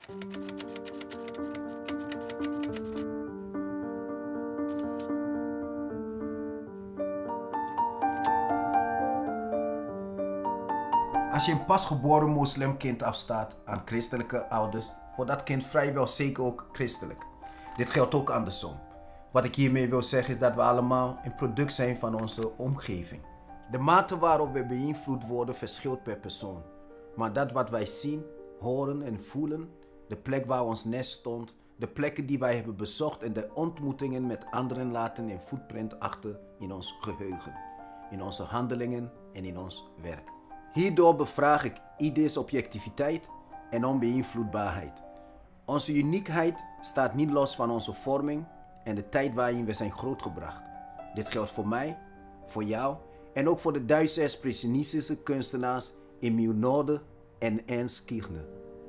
Als je een pasgeboren moslimkind afstaat aan christelijke ouders, wordt dat kind vrijwel zeker ook christelijk. Dit geldt ook andersom. Wat ik hiermee wil zeggen is dat we allemaal een product zijn van onze omgeving. De mate waarop we beïnvloed worden verschilt per persoon. Maar dat wat wij zien, horen en voelen, de plek waar ons nest stond, de plekken die wij hebben bezocht en de ontmoetingen met anderen laten een footprint achter in ons geheugen, in onze handelingen en in ons werk. Hierdoor bevraag ik ieders objectiviteit en onbeïnvloedbaarheid. Onze uniekheid staat niet los van onze vorming en de tijd waarin we zijn grootgebracht. Dit geldt voor mij, voor jou en ook voor de Duitse expressionistische kunstenaars Emil Nolde en Ernst Kirchner.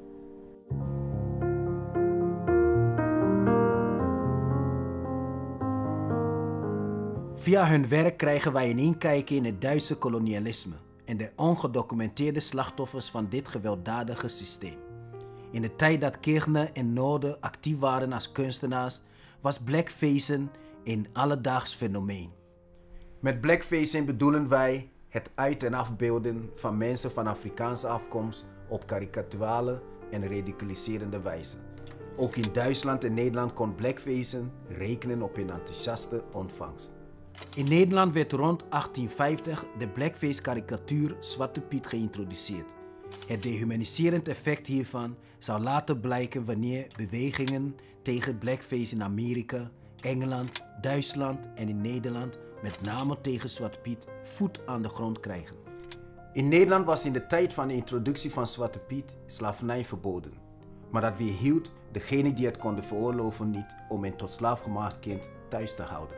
Via hun werk krijgen wij een inkijkje in het Duitse kolonialisme en de ongedocumenteerde slachtoffers van dit gewelddadige systeem. In de tijd dat Kirchner en Nolde actief waren als kunstenaars, was blackfacen een alledaags fenomeen. Met blackfacen bedoelen wij het uit- en afbeelden van mensen van Afrikaanse afkomst op karikaturale en ridiculiserende wijze. Ook in Duitsland en Nederland kon blackfacen rekenen op een enthousiaste ontvangst. In Nederland werd rond 1850 de blackface-karikatuur Zwarte Piet geïntroduceerd. Het dehumaniserend effect hiervan zou later blijken wanneer bewegingen tegen blackface in Amerika, Engeland, Duitsland en in Nederland, met name tegen Zwarte Piet, voet aan de grond krijgen. In Nederland was in de tijd van de introductie van Zwarte Piet slavernij verboden. Maar dat weerhield degene die het konden veroorloven niet om een tot slaaf gemaakt kind thuis te houden.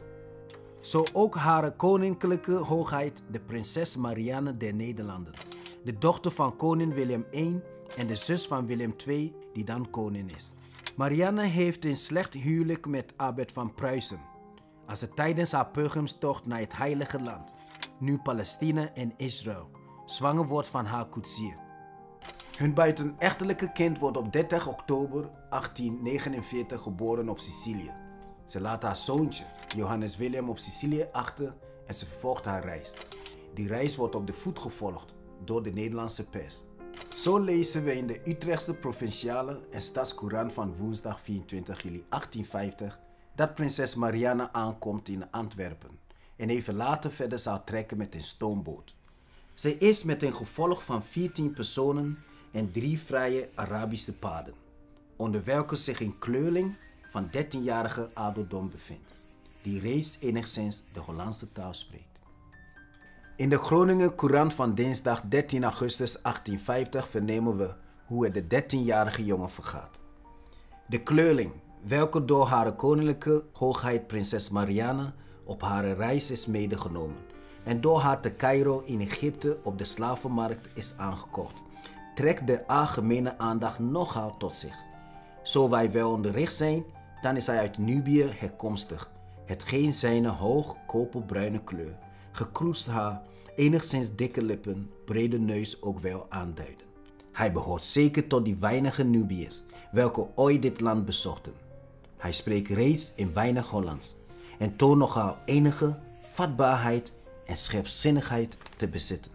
Zo ook Hare Koninklijke Hoogheid de Prinses Marianne der Nederlanden, de dochter van koning Willem I en de zus van Willem II die dan koning is. Marianne heeft een slecht huwelijk met Albert van Pruisen, als ze tijdens haar pelgrimstocht naar het Heilige Land, nu Palestina en Israël, zwanger wordt van haar koetsier. Hun buitenechtelijke kind wordt op 30 oktober 1849 geboren op Sicilië. Ze laat haar zoontje, Johannes William, op Sicilië achter en ze vervolgt haar reis. Die reis wordt op de voet gevolgd door de Nederlandse pers. Zo lezen we in de Utrechtse Provinciale en Stadscourant van woensdag 24 juli 1850 dat prinses Marianne aankomt in Antwerpen en even later verder zal trekken met een stoomboot. Zij is met een gevolg van 14 personen en 3 vrije Arabische paarden, onder welke zich een kleurling van 13-jarige ouderdom bevindt, die reeds enigszins de Hollandse taal spreekt. In de Groninger Courant van dinsdag 13 augustus 1850 vernemen we hoe het de 13-jarige jongen vergaat. De kleurling, welke door Hare Koninklijke Hoogheid Prinses Marianne op haar reis is medegenomen en door haar te Cairo in Egypte op de slavenmarkt is aangekocht, trekt de algemene aandacht nogal tot zich. Zo wij wel onderricht zijn, dan is hij uit Nubië herkomstig, hetgeen zijn hoog koperbruine kleur, gekroesd haar, enigszins dikke lippen, brede neus ook wel aanduiden. Hij behoort zeker tot die weinige Nubiërs, welke ooit dit land bezochten. Hij spreekt reeds in weinig Hollands en toont nogal enige vatbaarheid en scherpzinnigheid te bezitten.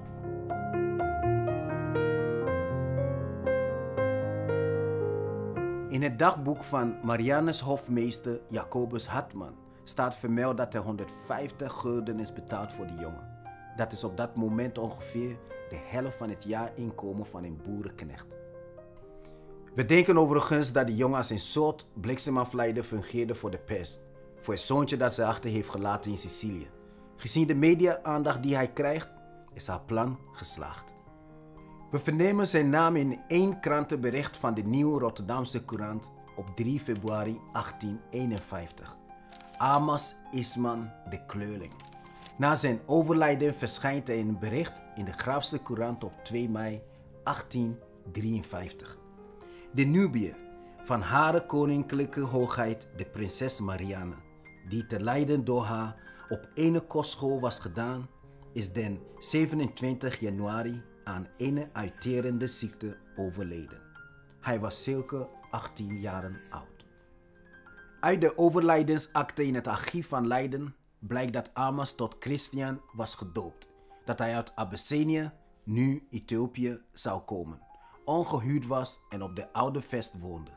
In het dagboek van Mariannes hofmeester Jacobus Hartman staat vermeld dat er 150 gulden is betaald voor de jongen. Dat is op dat moment ongeveer de helft van het jaarinkomen van een boerenknecht. We denken overigens dat de jongen als een soort bliksemafleider fungeerde voor de pers, voor het zoontje dat ze achter heeft gelaten in Sicilië. Gezien de media-aandacht die hij krijgt, is haar plan geslaagd. We vernemen zijn naam in één krantenbericht van de Nieuwe Rotterdamse Courant op 3 februari 1851. Amas Isman de Kleurling. Na zijn overlijden verschijnt er een bericht in de Graafsche Courant op 2 mei 1853. De Nubiër van Hare Koninklijke Hoogheid de Prinses Marianne, die te Leiden door haar op ene kostschool was gedaan, is den 27 januari aan een uitterende ziekte overleden. Hij was circa 18 jaren oud. Uit de overlijdensakte in het archief van Leiden blijkt dat Amas tot Christian was gedoopt. Dat hij uit Abyssinië, nu Ethiopië, zou komen, ongehuwd was en op de Oude Vest woonde.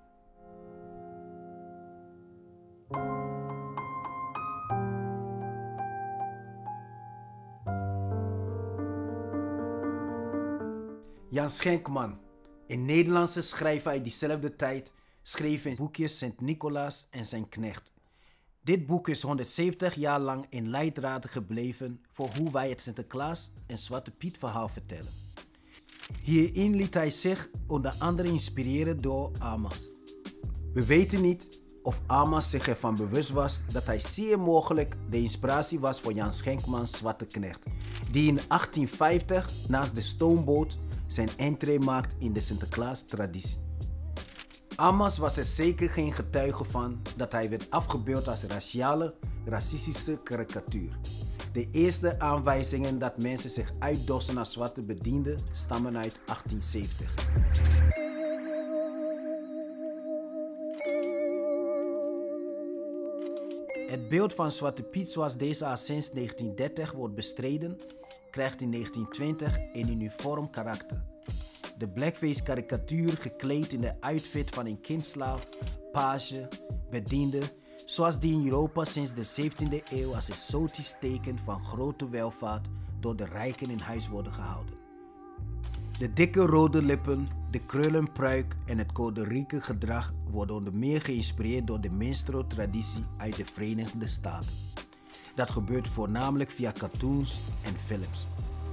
Jan Schenkman, een Nederlandse schrijver uit diezelfde tijd, schreef in boekje Sint Nicolaas en zijn knecht. Dit boek is 170 jaar lang een leidraad gebleven voor hoe wij het Sinterklaas en Zwarte Piet verhaal vertellen. Hierin liet hij zich onder andere inspireren door Amas. We weten niet of Amas zich ervan bewust was dat hij zeer mogelijk de inspiratie was voor Jan Schenkmans Zwarte Knecht, die in 1850 naast de stoomboot zijn entree maakt in de Sinterklaas-traditie. Amas was er zeker geen getuige van dat hij werd afgebeeld als racistische karikatuur. De eerste aanwijzingen dat mensen zich uitdossen als zwarte bedienden stammen uit 1870. Het beeld van Zwarte Piet zoals deze al sinds 1930 wordt bestreden, krijgt in 1920 een uniform karakter. De blackface karikatuur gekleed in de outfit van een kindslaaf, page, bediende, zoals die in Europa sinds de 17e eeuw als exotisch teken van grote welvaart door de rijken in huis worden gehouden. De dikke rode lippen, de krullenpruik en het kolderieke gedrag worden onder meer geïnspireerd door de minstrel-traditie uit de Verenigde Staten. Dat gebeurt voornamelijk via cartoons en films.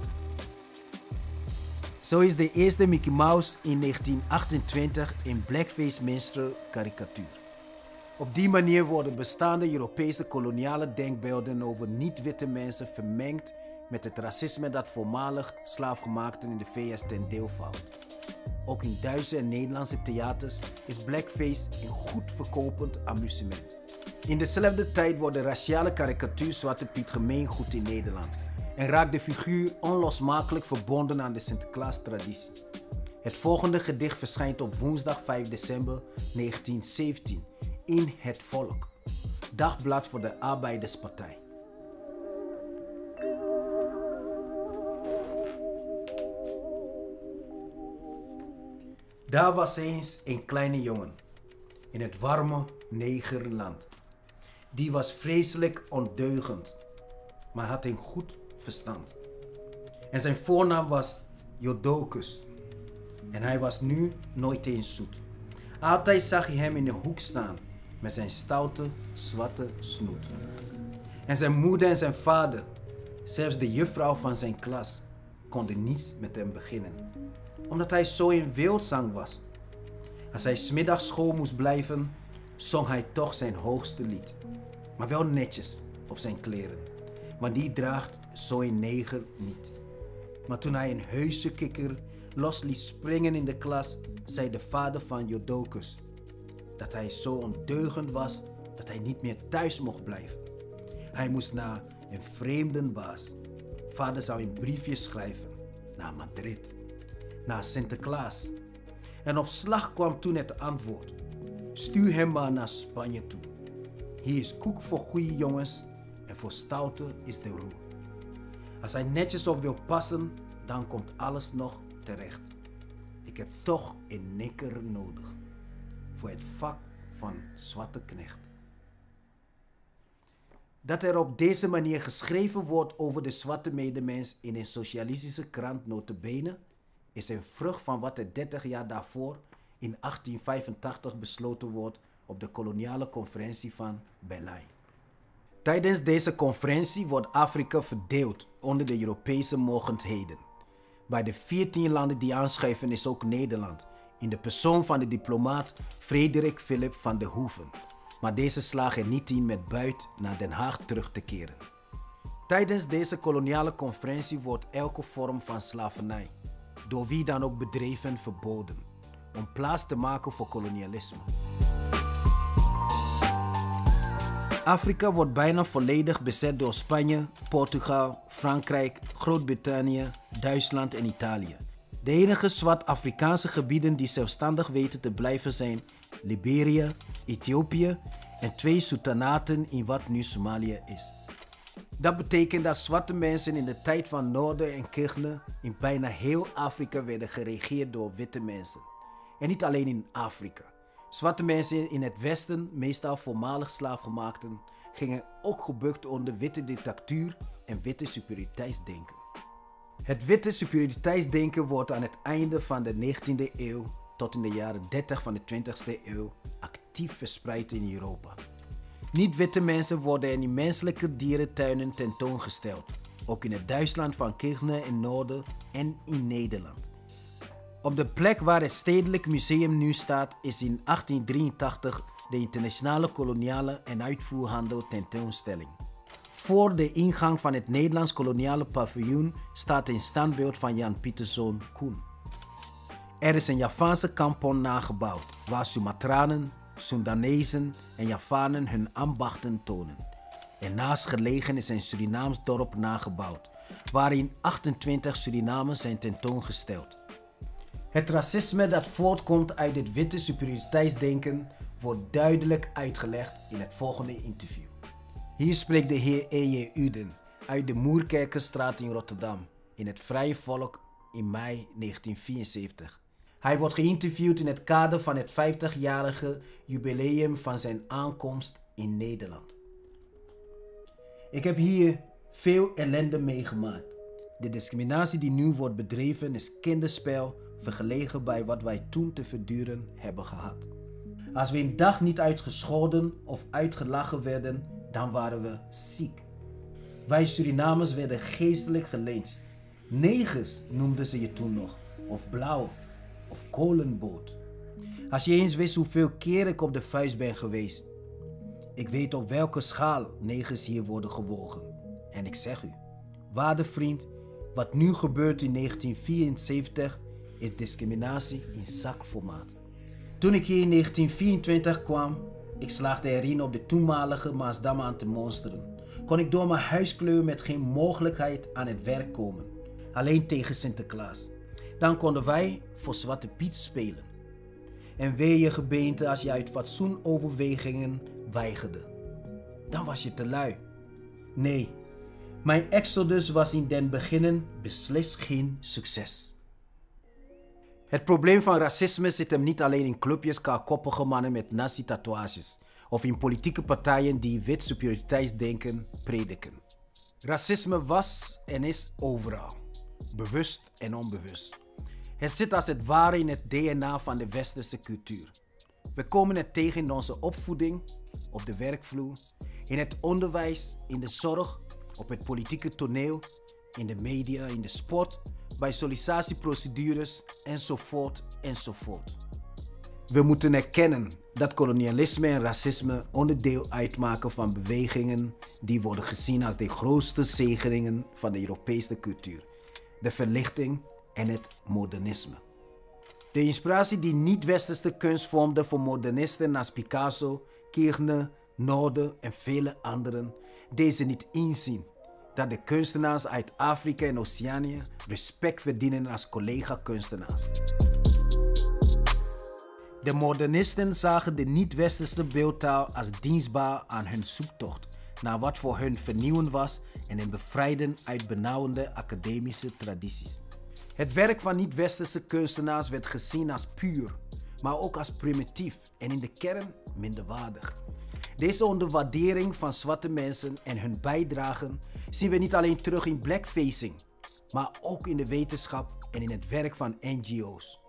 Zo is de eerste Mickey Mouse in 1928 een blackface minstrel karikatuur. Op die manier worden bestaande Europese koloniale denkbeelden over niet-witte mensen vermengd met het racisme dat voormalig slaafgemaakten in de VS ten deel valt. Ook in Duitse en Nederlandse theaters is blackface een goed verkopend amusement. In dezelfde tijd wordt de raciale karikatuur Zwarte Piet gemeengoed in Nederland en raakt de figuur onlosmakelijk verbonden aan de Sinterklaas-traditie. Het volgende gedicht verschijnt op woensdag 5 december 1917 in Het Volk, dagblad voor de Arbeiderspartij. Daar was eens een kleine jongen in het warme Negerland. Die was vreselijk ondeugend, maar had een goed verstand. En zijn voornaam was Jodocus. En hij was nu nooit eens zoet. Altijd zag je hem in de hoek staan met zijn stoute, zwarte snoet. En zijn moeder en zijn vader, zelfs de juffrouw van zijn klas, konden niets met hem beginnen, omdat hij zo in wildzang was. Als hij 's middags school moest blijven, zong hij toch zijn hoogste lied. Maar wel netjes op zijn kleren, want die draagt zo'n neger niet. Maar toen hij een heuse kikker los liet springen in de klas, zei de vader van Jodocus dat hij zo ondeugend was dat hij niet meer thuis mocht blijven. Hij moest naar een vreemde baas. Vader zou een briefje schrijven naar Madrid, naar Sinterklaas. En op slag kwam toen het antwoord: stuur hem maar naar Spanje toe. Hier is koek voor goede jongens en voor stoute is de roe. Als hij netjes op wil passen, dan komt alles nog terecht. Ik heb toch een nikker nodig voor het vak van Zwarte Knecht. Dat er op deze manier geschreven wordt over de zwarte medemens in een socialistische krant nota bene, is een vrucht van wat er 30 jaar daarvoor in 1885 besloten wordt op de koloniale conferentie van Berlijn. Tijdens deze conferentie wordt Afrika verdeeld onder de Europese mogendheden. Bij de 14 landen die aanschuiven is ook Nederland, in de persoon van de diplomaat Frederik Philip van der Hoeven. Maar deze slagen er niet in met buit naar Den Haag terug te keren. Tijdens deze koloniale conferentie wordt elke vorm van slavernij, door wie dan ook bedreven, verboden, om plaats te maken voor kolonialisme. Afrika wordt bijna volledig bezet door Spanje, Portugal, Frankrijk, Groot-Brittannië, Duitsland en Italië. De enige zwart-Afrikaanse gebieden die zelfstandig weten te blijven zijn Liberia, Ethiopië en 2 sultanaten in wat nu Somalië is. Dat betekent dat zwarte mensen in de tijd van Noorden en Kirchner in bijna heel Afrika werden geregeerd door witte mensen. En niet alleen in Afrika. Zwarte mensen in het Westen, meestal voormalig slaafgemaakten, gingen ook gebukt onder witte dictatuur en witte superioriteitsdenken. Het witte superioriteitsdenken wordt aan het einde van de 19e eeuw tot in de jaren 30 van de 20e eeuw actief verspreid in Europa. Niet-witte mensen worden in menselijke dierentuinen tentoongesteld, ook in het Duitsland van Kirchner in Noorden en in Nederland. Op de plek waar het Stedelijk Museum nu staat is in 1883 de internationale koloniale en uitvoerhandel tentoonstelling. Voor de ingang van het Nederlands koloniale paviljoen staat een standbeeld van Jan Pieterszoon Koen. Er is een Javaanse kampong nagebouwd waar Sumatranen, Soendanezen en Javanen hun ambachten tonen. Ernaast gelegen is een Surinaams dorp nagebouwd, waarin 28 Surinamers zijn tentoongesteld. Het racisme dat voortkomt uit dit witte superioriteitsdenken wordt duidelijk uitgelegd in het volgende interview. Hier spreekt de heer E.J. Uden uit de Moerkerkenstraat in Rotterdam in het Vrije Volk in mei 1974. Hij wordt geïnterviewd in het kader van het 50-jarige jubileum van zijn aankomst in Nederland. Ik heb hier veel ellende meegemaakt. De discriminatie die nu wordt bedreven is kinderspel vergeleken bij wat wij toen te verduren hebben gehad. Als we een dag niet uitgescholden of uitgelachen werden, dan waren we ziek. Wij Surinamers werden geestelijk gelyncht. Negers noemden ze je toen nog, of blauw, of kolenboot. Als je eens wist hoeveel keer ik op de vuist ben geweest. Ik weet op welke schaal negers hier worden gewogen. En ik zeg u, waarde vriend, wat nu gebeurt in 1974 is discriminatie in zakformaat. Toen ik hier in 1924 kwam, ik slaagde erin op de toenmalige Maasdam aan te monsteren. Kon ik door mijn huiskleur met geen mogelijkheid aan het werk komen. Alleen tegen Sinterklaas. Dan konden wij voor Zwarte Piet spelen. En wee je gebeente als je uit fatsoenoverwegingen weigerde. Dan was je te lui. Nee, mijn exodus was in den beginnen beslist geen succes. Het probleem van racisme zit hem niet alleen in clubjes kaalkoppige mannen met nazi-tatoeages of in politieke partijen die wit superioriteitsdenken prediken. Racisme was en is overal, bewust en onbewust. Het zit als het ware in het DNA van de westerse cultuur. We komen het tegen in onze opvoeding, op de werkvloer, in het onderwijs, in de zorg, op het politieke toneel, in de media, in de sport, bij sollicitatieprocedures enzovoort enzovoort. We moeten erkennen dat kolonialisme en racisme onderdeel uitmaken van bewegingen die worden gezien als de grootste zegeningen van de Europese cultuur, de verlichting en het modernisme. De inspiratie die niet-westerse kunst vormde voor modernisten als Picasso, Kirchner, Noorden en vele anderen, deze niet inzien dat de kunstenaars uit Afrika en Oceanië respect verdienen als collega-kunstenaars. De modernisten zagen de niet-westerse beeldtaal als dienstbaar aan hun zoektocht naar wat voor hun vernieuwend was en hen bevrijden uit benauwende academische tradities. Het werk van niet-westerse kunstenaars werd gezien als puur, maar ook als primitief en in de kern minderwaardig. Deze onderwaardering van zwarte mensen en hun bijdragen zien we niet alleen terug in blackfacing, maar ook in de wetenschap en in het werk van NGO's.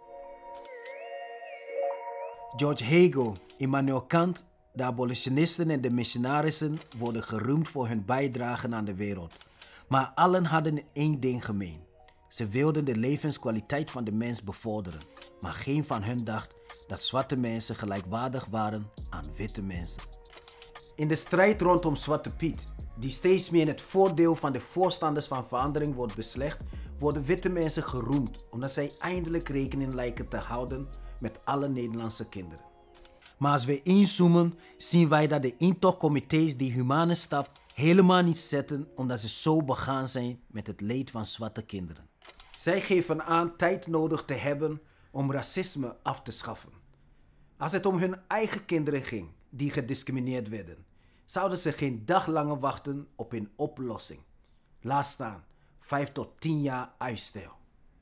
George Hegel, Immanuel Kant, de abolitionisten en de missionarissen worden geroemd voor hun bijdragen aan de wereld. Maar allen hadden één ding gemeen. Ze wilden de levenskwaliteit van de mens bevorderen, maar geen van hen dacht dat zwarte mensen gelijkwaardig waren aan witte mensen. In de strijd rondom Zwarte Piet, die steeds meer in het voordeel van de voorstanders van verandering wordt beslecht, worden witte mensen geroemd omdat zij eindelijk rekening lijken te houden met alle Nederlandse kinderen. Maar als we inzoomen, zien wij dat de intochtcomité's die humane stap helemaal niet zetten omdat ze zo begaan zijn met het leed van zwarte kinderen. Zij geven aan tijd nodig te hebben om racisme af te schaffen. Als het om hun eigen kinderen ging die gediscrimineerd werden, zouden ze geen dag langer wachten op een oplossing. Laat staan 5 tot 10 jaar uitstel.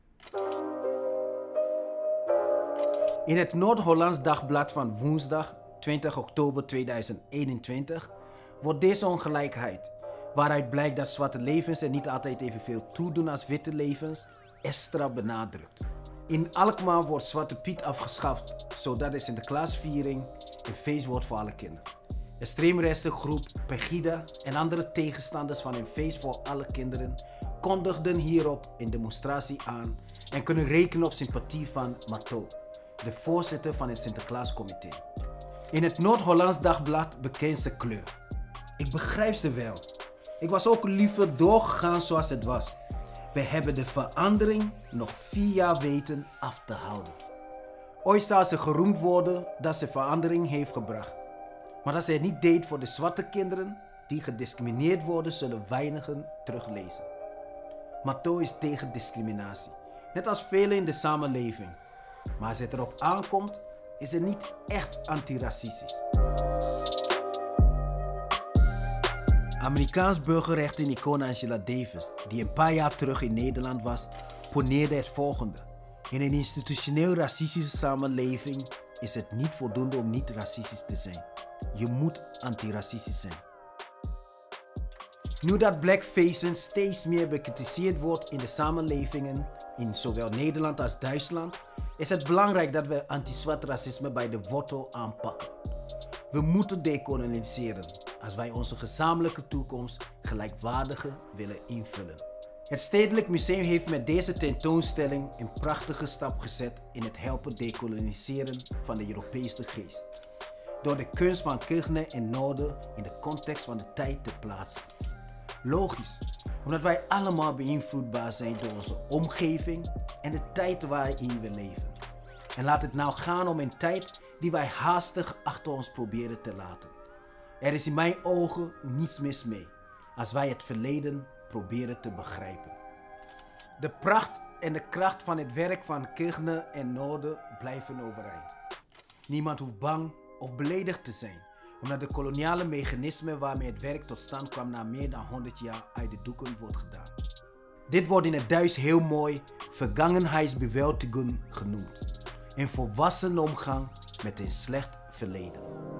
In het Noord-Hollands Dagblad van woensdag 20 oktober 2021 wordt deze ongelijkheid, waaruit blijkt dat zwarte levens er niet altijd evenveel toedoen als witte levens, extra benadrukt. In Alkmaar wordt Zwarte Piet afgeschaft, zodat de Sinterklaasviering een feest wordt voor alle kinderen. Extreemrechtse groep Pegida en andere tegenstanders van een feest voor alle kinderen kondigden hierop een demonstratie aan en kunnen rekenen op sympathie van Mato, de voorzitter van het Sinterklaascomité. In het Noord-Hollands Dagblad bekent ze kleur. Ik begrijp ze wel. Ik was ook liever doorgegaan zoals het was. We hebben de verandering nog 4 jaar weten af te houden. Ooit zou ze geroemd worden dat ze verandering heeft gebracht. Maar dat ze het niet deed voor de zwarte kinderen die gediscrimineerd worden, zullen weinigen teruglezen. Mato is tegen discriminatie, net als velen in de samenleving. Maar als het erop aankomt, is het niet echt antiracistisch. Amerikaans burgerrechten-icoon Angela Davis, die een paar jaar terug in Nederland was, poneerde het volgende. In een institutioneel racistische samenleving is het niet voldoende om niet racistisch te zijn. Je moet antiracistisch zijn. Nu dat blackfacing steeds meer bekritiseerd wordt in de samenlevingen in zowel Nederland als Duitsland, is het belangrijk dat we anti-zwart racisme bij de wortel aanpakken. We moeten dekoloniseren als wij onze gezamenlijke toekomst gelijkwaardiger willen invullen. Het Stedelijk Museum heeft met deze tentoonstelling een prachtige stap gezet in het helpen dekoloniseren van de Europese geest. Door de kunst van Kirchner en Noorder in de context van de tijd te plaatsen. Logisch, omdat wij allemaal beïnvloedbaar zijn door onze omgeving en de tijd waarin we leven. En laat het nou gaan om een tijd die wij haastig achter ons proberen te laten. Er is in mijn ogen niets mis mee als wij het verleden proberen te begrijpen. De pracht en de kracht van het werk van Kirchner en Noorder blijven overeind. Niemand hoeft bang of beledigd te zijn, omdat de koloniale mechanismen waarmee het werk tot stand kwam na meer dan 100 jaar uit de doeken wordt gedaan. Dit wordt in het Duits heel mooi Vergangenheitsbewältigung genoemd. Een volwassen omgang met een slecht verleden.